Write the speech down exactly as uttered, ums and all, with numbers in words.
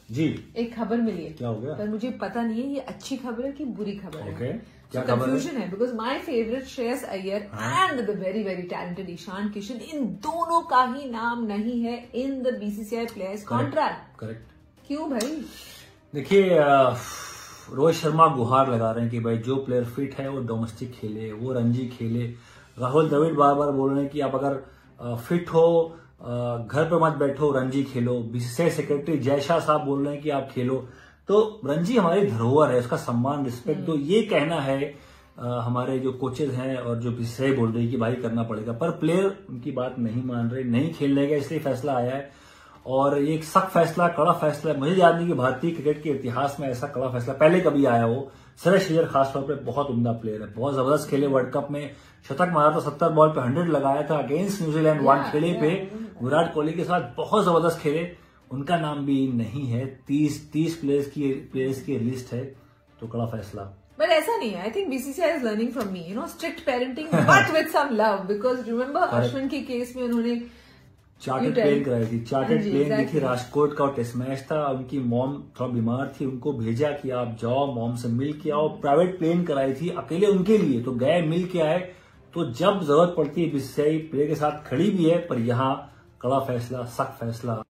जी एक खबर मिली है। क्या हो गया? पर मुझे पता नहीं है ये अच्छी खबर है कि बुरी खबर है। okay. क्या so, कंफ्यूजन है because my favourite Shreyas Iyer and the very very talented Ishan Kishan, इन दोनों का ही नाम नहीं है in the BCCI players contract. Correct. क्यों भाई? देखिए रोहित शर्मा गुहार लगा रहे हैं कि भाई जो प्लेयर फिट है वो डोमेस्टिक खेले, वो रणजी खेले। राहुल द्रविड़ बार बार बोल रहे हैं कि आप अगर फिट हो घर पर मत बैठो, रणजी खेलो। बीसीसीआई सेक्रेटरी जय शाह साहब बोल रहे हैं कि आप खेलो। तो रणजी हमारी धरोहर है, उसका सम्मान रिस्पेक्ट दो, ये कहना है आ, हमारे जो कोचेज हैं और जो बीसीसीआई बोल रही है कि भाई करना पड़ेगा। पर प्लेयर उनकी बात नहीं मान रहे, नहीं खेलने का इसलिए फैसला आया है। और ये एक सख्त फैसला, कड़ा फैसला है। मुझे याद नहीं कि भारतीय क्रिकेट के इतिहास में ऐसा कड़ा फैसला पहले कभी आया हो। सुरेश अय्यर खासतौर पर बहुत उम्दा प्लेयर है, बहुत जबरदस्त खेले। वर्ल्ड कप में शतक मारा था, सत्तर बॉल पे हंड्रेड लगाया था अगेंस्ट न्यूजीलैंड वन खेले पे विराट कोहली के साथ बहुत जबरदस्त खेले। उनका नाम भी नहीं है। तीस तीस प्लेयर्स की प्लेयर्स की लिस्ट है, तो कड़ा फैसला। बट ऐसा नहीं है। I think BCCI is learning from me, you know, strict parenting but with some love. Because remember Ashwin के केस में उन्होंने चार्टेड प्लेन कराई थी, चार्टेड प्लेन exactly. थी। राजकोट का टेस्ट मैच था, उनकी मॉम थोड़ा बीमार थी, उनको भेजा कि आप जाओ मॉम से मिल के आओ। प्राइवेट प्लेन कराई थी अकेले उनके लिए, तो गए मिल के आए। तो जब जरूरत पड़ती है बीसीसीआई प्लेयर के साथ खड़ी भी है, पर यहाँ कड़ा फैसला, सख्त फैसला।